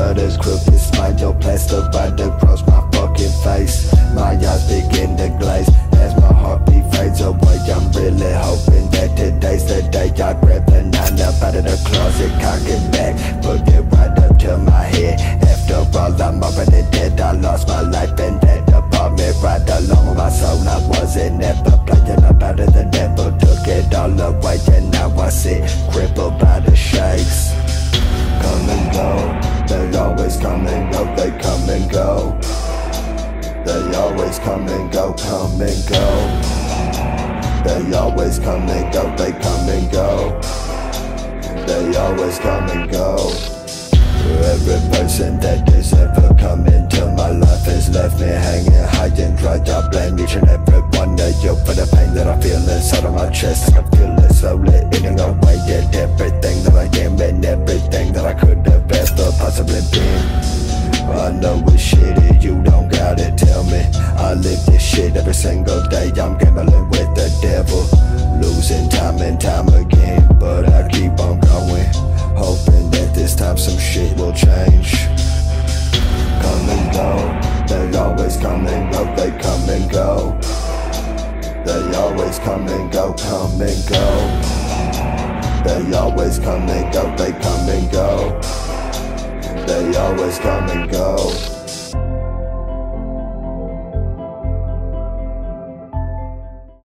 got a crooked smile, plaster right across my fucking face. My eyes begin to glaze as my heartbeat fades away. I'm really hoping that today's the day I grab the 9 up out of the closet, cock it back, put it right up to my head. After all, I'm already dead. I lost my life in that apartment right along with my soul. I wasn't ever playing about it, the devil took it all away, and now I sit crippled by the shakes. Come and go, they always come and go, they come and go. They always come and go, come and go. They always come and go, they come and go. They always come and go. Every person that has ever come into my life has left me hanging high and dry. I blame each and every one of you for the pain that I feel inside of my chest. I feel it slowly eating away at everything that I am and everything that I could have ever possibly been. I know it's shitty, you don't gotta tell me. I live this shit every single day. I'm gambling with the devil, losing time and time again, but I keep on going, hoping that this time some shit will change. Come and go, they always come and go, they come and go. They always come and go, come and go. They always come and go, they come and go. They always come and go.